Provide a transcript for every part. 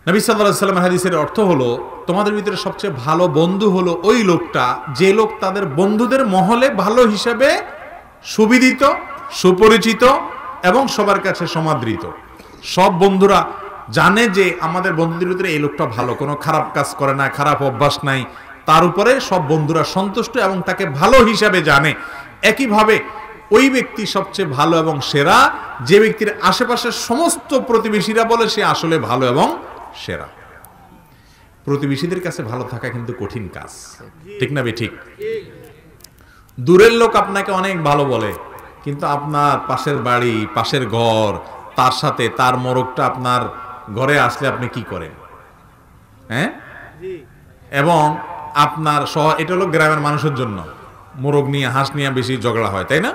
নবী সাল্লাল্লাহু আলাইহি ওয়াসাল্লাম হাদিসের অর্থ হলো, তোমাদের ভিতরে সবচেয়ে ভালো বন্ধু হলো ওই লোকটা যে লোক তাদের বন্ধুদের মহলে ভালো হিসাবে সুবিদিত, সুপরিচিত এবং সবার কাছে সমাদৃত। সব বন্ধুরা জানে যে আমাদের বন্ধুদের ভিতরে এই লোকটা ভালো, কোনো খারাপ কাজ করে না, খারাপ অভ্যাস নাই, তার উপরে সব বন্ধুরা সন্তুষ্ট এবং তাকে ভালো হিসাবে জানে। একইভাবে ওই ব্যক্তি সবচেয়ে ভালো এবং সেরা যে ব্যক্তির আশেপাশের সমস্ত প্রতিবেশীরা বলে সে আসলে ভালো এবং সেরা। প্রতিবেশীদের কাছে ভালো থাকা কিন্তু কঠিন কাজ, ঠিক না? ঠিক। দূরের লোক আপনাকে অনেক ভালো বলে, কিন্তু আপনার পাশের বাড়ি, পাশের ঘর, তার সাথে তার মোরগটা আপনার ঘরে আসলে আপনি কি করেন? হ্যাঁ, এবং আপনার এটা হলো গ্রামের মানুষের জন্য, মোরগ নিয়ে, হাঁস নিয়ে বেশি ঝগড়া হয়, তাই না?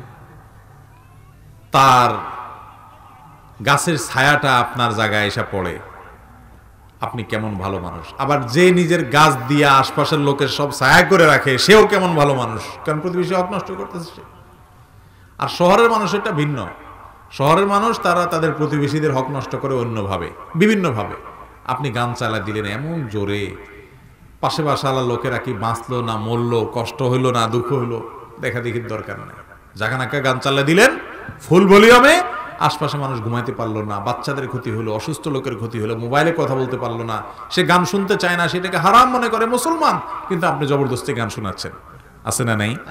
তার গাছের ছায়াটা আপনার জায়গায় এসে পড়ে, আপনি কেমন ভালো মানুষ। আবার যে নিজের গাছ দিয়ে আশপাশের লোকের সব ছায়া করে রাখে, সেও কেমন ভালো মানুষ, কারণ প্রতিবেশী হক নষ্ট করতেছে। আর শহরের মানুষ এটা ভিন্ন। শহরের মানুষ তারা তাদের প্রতিবেশীদের হক নষ্ট করে অন্যভাবে, বিভিন্নভাবে। আপনি গান চালা দিলেন এমন জোরে, পাশে বাসালা লোকেরা কি বাঁচলো না মরলো, কষ্ট হইলো না দুঃখ হইলো, দেখা দেখির দরকার নেই। জাগানাকা গান চালা দিলেন ফুল ভলিউমে, আশপাশে মানুষ ঘুমাইতে পারলো না, বাচ্চাদের ক্ষতি হলো, অসুস্থ লোকের ক্ষতি হলো, মোবাইলে কথা বলতে পারলো না, সে গান শুনতে চায় না, সেটাকে হারাম মনে করে মুসলমান, কিন্তু আপনি জবরদস্তি গান শোনাচ্ছেন। আছে না নাই?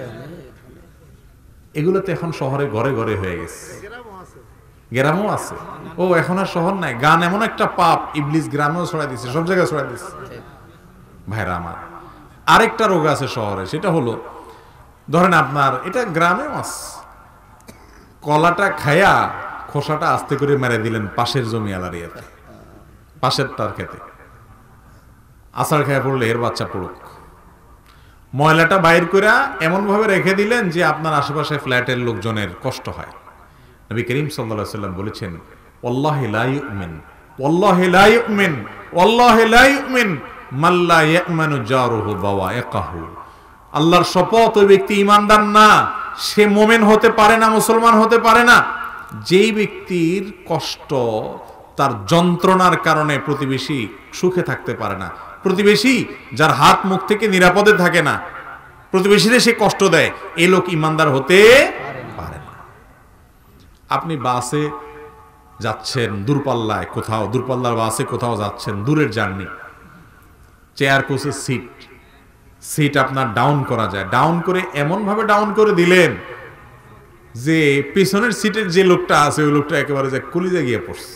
এগুলো তো এখন শহরে ঘরে ঘরে হয়ে গেছে, গ্রামও আছে। ও এখন আর শহর নাই, গান এমন একটা পাপ, ইবলিস গ্রামেও ছড়াই দিচ্ছে, সব জায়গায় ছড়াই দিচ্ছে। ভাইরা আমার, আরেকটা রোগ আছে শহরে, সেটা হলো ধরেন আপনার, এটা গ্রামেও আছে, কলাটা খায়া খোসাটা আস্তে করে মেরে দিলেন পাশের জমি আলারিয়াতে, পাশের তার খেতে, আষাঢ় খায়া পড়লে এর বাচ্চা পড়ুক। ময়লাটা বাইর করে এমন ভাবে রেখে দিলেন যে আপনার আশেপাশে ফ্ল্যাটের লোকজনের কষ্ট হয়। নবী করিম সাল্লাল্লাহু আলাইহি ওয়াসাল্লাম বলেছেন, ওয়াল্লাহি লা ইউমিন, ওয়াল্লাহি লা ইউমিন, ওয়াল্লাহি লা ইউমিন মান লা ইয়ামানু জারুহু বাওয়াইকাহু। আল্লাহর শপথ, ওই ব্যক্তি ঈমানদার না, সে মুমিন হতে পারে না, মুসলমান হতে পারে না, যেই ব্যক্তির কষ্ট, তার যন্ত্রণার কারণে প্রতিবেশী সুখে থাকতে পারে না। প্রতিবেশী যার হাত মুখ থেকে নিরাপদে থাকে না, প্রতিবেশীরে সে কষ্ট দেয়, এই লোক ঈমানদার হতে পারে না। আপনি বাসে যাচ্ছেন দূরপাল্লায়, কোথাও দূরপাল্লার বাসে কোথাও যাচ্ছেন, দূরের জার্নি, চেয়ার কোচের সিট আপনার ডাউন করা যায়, ডাউন করে এমন ভাবে ডাউন করে দিলেন যে পিছনের সিটের যে লোকটা আছে ওই লোকটা একেবারে যে কলিজা গিয়ে পড়ছে।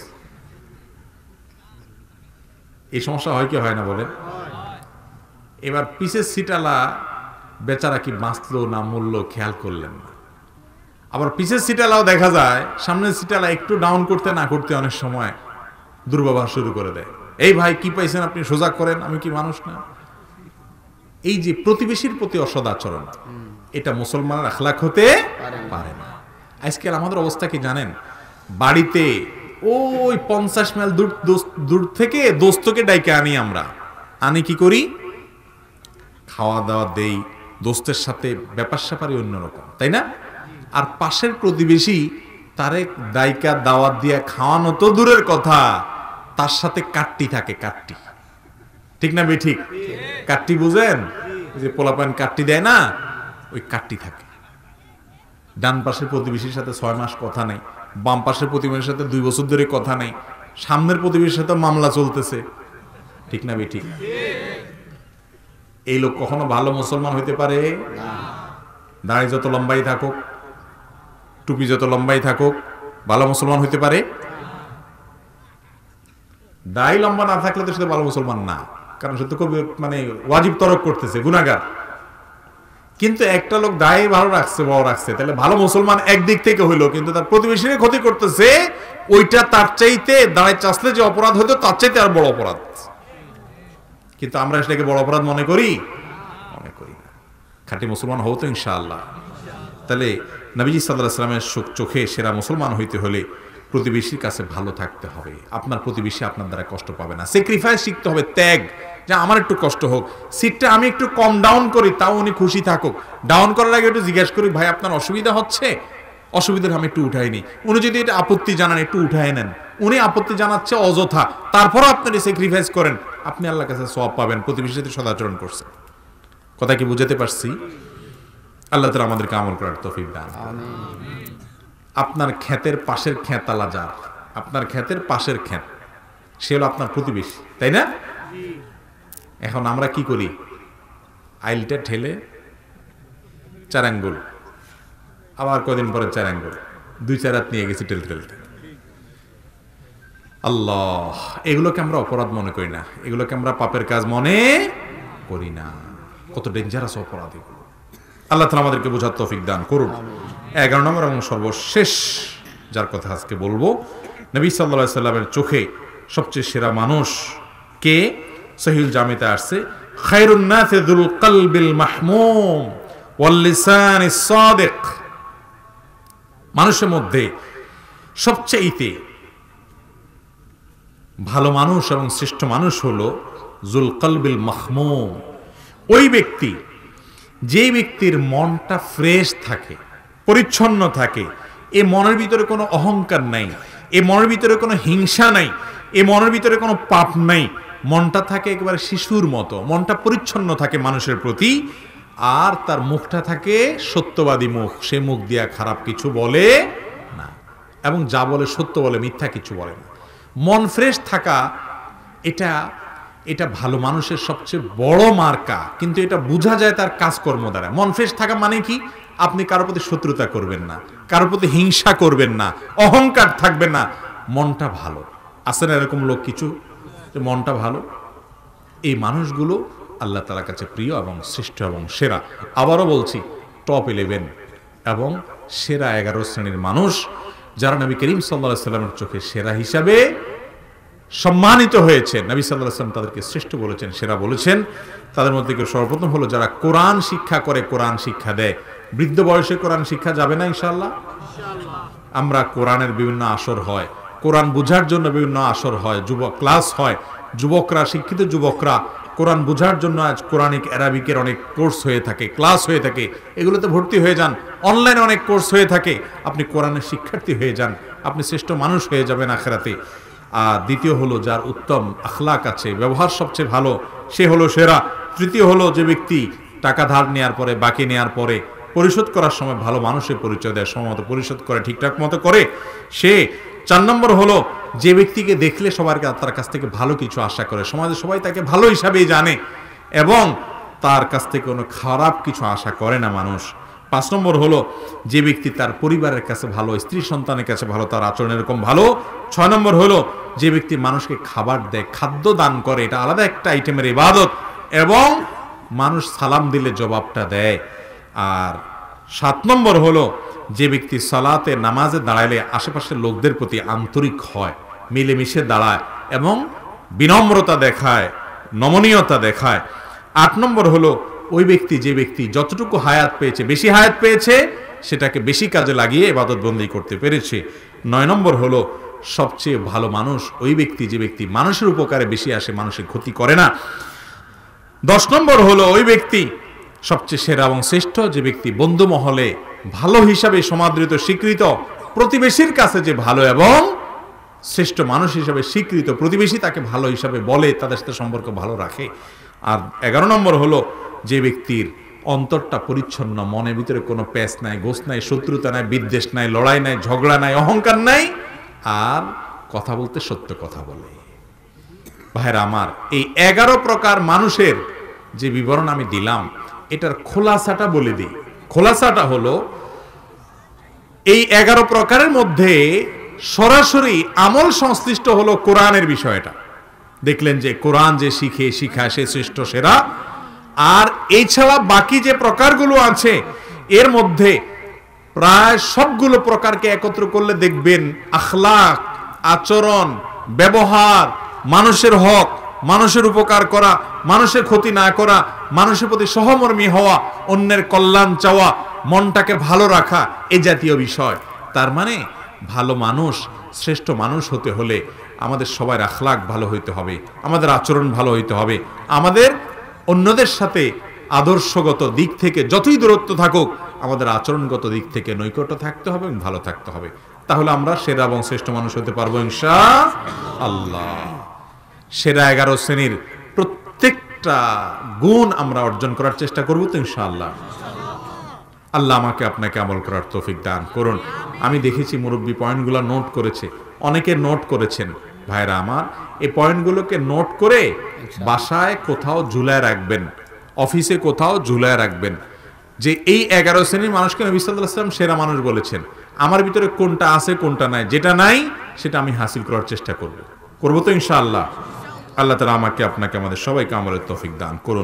এই সমস্যা হয় কি হয় না বলেন? এবার পিছের সিটালা বেচারা কি বাঁচলো না মরলো খেয়াল করলেন না। আবার পিছের সিটালাও দেখা যায় সামনের সিটালা একটু ডাউন করতে না করতে অনেক সময় দুর্ব্যবহার শুরু করে দেয়। এই ভাই কি পাইছেন আপনি, সোজা করেন, আমি কি মানুষ না? এই যে প্রতিবেশীর প্রতি অসদাচরণ, এটা মুসলমানের আখলাক হতে পারে না। আজকাল আমাদের অবস্থা কি জানেন? বাড়িতে ওই 50 মাইল দূর থেকে দোস্তকে ডাইকে আমরা আনি, কি করি, খাওয়া দাওয়া দেই, দোস্তের সাথে ব্যাপার স্যাপারই অন্যরকম, তাই না? আর পাশের প্রতিবেশী তারে দাইকা দাওয়াত দিয়ে খাওয়ানো তো দূরের কথা, তার সাথে কাট্টি থাকে, কাট্টি, ঠিক না বে ঠিক? কাট্টি বুঝেন? যে পোলাপান কাট্টি দেয় না, ওই কাট্টি থাকে। ডান পাশের প্রতিবেশীর সাথে 6 মাস কথা নেই, বাম পাশের প্রতিবেশীর সাথে 2 বছর ধরে কথা নেই, সামনের প্রতিবেশীর সাথে মামলা চলতেছে, ঠিক না বে ঠিক? এই লোক কখনো ভালো মুসলমান হইতে পারে না। দাড়ি যত লম্বাই থাকুক, টুপি যত লম্বাই থাকুক, ভালো মুসলমান হইতে পারে? দাড়ি লম্বা না থাকলে তো সে ভালো মুসলমান না, কারণ সে তো খুব মানে ওয়াজিব তরক করতেছে, গুনাহগার। কিন্তু একটা লোক দাড়ি ভালো রাখছে, বড় রাখছে, তাহলে ভালো মুসলমান একদিক থেকে হইলো, কিন্তু তার প্রতিবেশীর ক্ষতি করতেছে, ওইটা তার চাইতে দাঁড়ায় চাষলে যে অপরাধ হইতো তার চাইতে আর বড় অপরাধ। কিন্তু আমরা সেটাকে বড় অপরাধ মনে করি না। খাঁটি মুসলমান হও তো ইনশাআল্লাহ। তাহলে নবীজি সাল্লাল্লাহু আলাইহি ওয়াসাল্লামের চোখে সেরা মুসলমান হইতে হলে প্রতিবেশীর কাছে ভালো থাকতে হবে। আপনার প্রতিবেশী আপনার দ্বারা কষ্ট পাবে না। স্যাক্রিফাইস শিখতে হবে, ত্যাগ, যে আমার একটু কষ্ট হোক, সিটটা আমি একটু কম ডাউন করি, তাও উনি খুশি থাকুক। ডাউন করার আগে একটু জিজ্ঞেস করি, ভাই আপনার অসুবিধা হচ্ছে? অসুবিধার আমি একটু উঠাইনি। উনি যদি এটা আপত্তি জানান, একটু উঠাই নেন, উনি আপত্তি জানাচ্ছে অযথা, তারপরও আপনি স্যাক্রিফাইস করেন, আপনি আল্লাহর কাছে সওয়াব পাবেন, প্রতিবেশীর সাথে সদাচরণ করছেন। কথা কি বুঝাতে পারছি? আল্লাহ তাআলা আমাদেরকে আমল করার তৌফিক দান করুন। আপনার ক্ষেতের পাশের ক্ষেতালা যার, আপনার ক্ষেতের পাশের ক্ষেত, সে হলো আপনার প্রতিবেশী, তাই না? এখন আমরা কি করি? আইলটা ঠেলে 4 আঙ্গুল, আবার কদিন পরে 4 আঙ্গুল, 2-4 হাত নিয়ে গেছি ঠেলতে ঠেলতে। আল্লাহ, এগুলোকে আমরা অপরাধ মনে করি না, এগুলোকে আমরা পাপের কাজ মনে করি না। কত ডেঞ্জারাস অপরাধ এগুলো। আল্লাহ তাআলা আমাদেরকে বোঝার তৌফিক দান করুন। 11 নম্বর এবং সর্বশেষ যার কথা আজকে বলবো, নবী সাল্লাল্লাহু আলাইহি সাল্লামের চোখে সবচেয়ে সেরা মানুষ কে? সহিহুল জামিতে আসছে, খায়রুন নাসি যুল কলবিল মাহমুম ওয়াল লিসানিস সাদিক। মানুষের মধ্যে সবচেয়ে ভালো মানুষ এবং শ্রেষ্ঠ মানুষ হলো যুল কলবিল মাহমুম, ওই ব্যক্তি যে ব্যক্তির মনটা ফ্রেশ থাকে, পরিচ্ছন্ন থাকে, এ মনের ভিতরে কোনো অহংকার নাই, এ মনের ভিতরে কোনো হিংসা নাই, এ মনের ভিতরে কোনো পাপ নাই, মনটা থাকে একেবারে শিশুর মতো, মনটা পরিচ্ছন্ন থাকে মানুষের প্রতি, আর তার মুখটা থাকে সত্যবাদী মুখ, সে মুখ দিয়া খারাপ কিছু বলে না, এবং যা বলে সত্য বলে, মিথ্যা কিছু বলে না। মন ফ্রেশ থাকা এটা ভালো মানুষের সবচেয়ে বড় মার্কা, কিন্তু এটা বোঝা যায় তার কাজকর্ম দ্বারা। মন ফ্রেশ থাকা মানে কি? আপনি কারোর প্রতি শত্রুতা করবেন না, কারোর প্রতি হিংসা করবেন না, অহংকার থাকবে না, মনটা ভালো। আছে না এরকম লোক কিছু, যে মনটা ভালো? এই মানুষগুলো আল্লাহ তাআলার কাছে প্রিয় এবং শ্রেষ্ঠ এবং সেরা। আবারও বলছি, টপ 11 এবং সেরা 11 শ্রেণীর মানুষ যারা নবী করিম সাল্লাল্লাহু আলাইহি সাল্লামের চোখে সেরা হিসাবে সম্মানিত হয়েছে। নবী সাল্লাল্লাহু আলাইহি সাল্লাম তাদেরকে শ্রেষ্ঠ বলেছেন, সেরা বলেছেন। তাদের মধ্যে সর্বপ্রথম হলো যারা কোরআন শিক্ষা করে, কোরআন শিক্ষা দেয়। বৃদ্ধ বয়সে কোরআন শিক্ষা যাবে না ইনশাআল্লাহ? আমরা কোরআনের বিভিন্ন আসর হয়, কোরআন বোঝার জন্য বিভিন্ন আসর হয়, যুবক ক্লাস হয়, যুবকরা, শিক্ষিত যুবকরা কোরআন বোঝার জন্য আজ কোরআনিক অ্যারাবিকের অনেক কোর্স হয়ে থাকে, ক্লাস হয়ে থাকে, এগুলোতে ভর্তি হয়ে যান। অনলাইনে অনেক কোর্স হয়ে থাকে, আপনি কোরআনের শিক্ষার্থী হয়ে যান, আপনি শ্রেষ্ঠ মানুষ হয়ে যাবেন আখিরাতে। আর দ্বিতীয় হলো যার উত্তম আখলাক আছে, ব্যবহার সবচেয়ে ভালো, সে হলো সেরা। তৃতীয় হলো যে ব্যক্তি টাকা ধার নেওয়ার পরে, বাকি নেওয়ার পরে পরিশোধ করার সময় ভালো মানুষের পরিচয় দেয়, সময়মতো পরিশোধ করে, ঠিকঠাক মতো করে সে। 4 নম্বর হলো যে ব্যক্তিকে দেখলে সবার তার কাছ থেকে ভালো কিছু আশা করে, সমাজে সবাই তাকে ভালো হিসাবেই জানে এবং তার কাছ থেকে কোনো খারাপ কিছু আশা করে না মানুষ। 5 নম্বর হলো যে ব্যক্তি তার পরিবারের কাছে ভালো, স্ত্রী সন্তানের কাছে ভালো, তার আচরণ এরকম ভালো। 6 নম্বর হলো যে ব্যক্তি মানুষকে খাবার দেয়, খাদ্য দান করে, এটা আলাদা একটা আইটেমের ইবাদত, এবং মানুষ সালাম দিলে জবাবটা দেয়। আর 7 নম্বর হলো যে ব্যক্তি সালাতে, নামাজে দাঁড়াইলে আশেপাশের লোকদের প্রতি আন্তরিক হয়, মিলেমিশে দাঁড়ায় এবং বিনম্রতা দেখায়, নমনীয়তা দেখায়। 8 নম্বর হলো ওই ব্যক্তি যে ব্যক্তি যতটুকু হায়াত পেয়েছে, বেশি হায়াত পেয়েছে, সেটাকে বেশি কাজে লাগিয়ে ইবাদত বন্দেগী করতে পেরেছে। 9 নম্বর হলো সবচেয়ে ভালো মানুষ ওই ব্যক্তি যে ব্যক্তি মানুষের উপকারে বেশি আসে, মানুষের ক্ষতি করে না। 10 নম্বর হলো ওই ব্যক্তি সবচেয়ে সেরা এবং শ্রেষ্ঠ যে ব্যক্তি বন্ধু মহলে ভালো হিসাবে সমাদৃত, স্বীকৃত, প্রতিবেশীর কাছে যে ভালো এবং শ্রেষ্ঠ মানুষ হিসাবে স্বীকৃত, প্রতিবেশী তাকে ভালো হিসাবে বলে, তাদের সাথে সম্পর্ক ভালো রাখে। আর 11 নম্বর হলো যে ব্যক্তির অন্তরটা পরিচ্ছন্ন, মনের ভিতরে কোনো প্যাঁচ নাই, গোছ নাই, শত্রুতা নাই, বিদ্বেষ নাই, লড়াই নাই, ঝগড়া নাই, অহংকার নাই, আর কথা বলতে সত্য কথা বলে। ভাইরা আমার, এই 11 প্রকার মানুষের যে বিবরণ আমি দিলাম, এটার খোলাসাটা বলে দিই। খোলাসাটা হলো এই 11 প্রকারের মধ্যে সরাসরি আমল সংশ্লিষ্ট হলো কোরআনের বিষয়টা। দেখলেন যে কোরআন যে শিখায় সে শ্রেষ্ঠ সেরা। আর এছাড়া বাকি যে প্রকারগুলো আছে এর মধ্যে প্রায় সবগুলো প্রকারকে একত্র করলে দেখবেন আখলাক, আচরণ, ব্যবহার, মানুষের হক, মানুষের উপকার করা, মানুষের ক্ষতি না করা, মানুষের প্রতি সহমর্মী হওয়া, অন্যের কল্যাণ চাওয়া, মনটাকে ভালো রাখা, এই জাতীয় বিষয়। তার মানে ভালো মানুষ, শ্রেষ্ঠ মানুষ হতে হলে আমাদের সবার আখলাক ভালো হইতে হবে, আমাদের আচরণ ভালো হইতে হবে, আমাদের অন্যদের সাথে আদর্শগত দিক থেকে যতই দূরত্ব থাকুক, আমাদের আচরণগত দিক থেকে নৈকট্য থাকতে হবে এবং ভালো থাকতে হবে। তাহলে আমরা সেরা এবং শ্রেষ্ঠ মানুষ হতে পারবো ইনশাআল্লাহ। সেরা 11 শ্রেণীর প্রত্যেকটা গুণ আমরা অর্জন করার চেষ্টা করব তো ইনশাআল্লাহ। আল্লাহ আমাকে আপনাকে আমল করার তৌফিক দান করুন। আমি দেখেছি মুরব্বী পয়েন্টগুলো নোট করেছে, অনেকে নোট করেছেন। ভাইরা আমার, এই পয়েন্টগুলোকে নোট করে বাসায় কোথাও ঝুলায় রাখবেন, অফিসে কোথাও ঝুলায় রাখবেন, যে এই 11 শ্রেণীর মানুষকে নবী সাল্লাল্লাহু আলাইহি ওয়াসাল্লাম সেরা মানুষ বলেছেন। আমার ভিতরে কোনটা আছে কোনটা নাই, যেটা নাই সেটা আমি হাসিল করার চেষ্টা করব তো ইনশাআল্লাহ। আল্লাহ তাআলা আমাকে আপনাকে আমাদের সবাইকে আমলের তৌফিক দান করুন।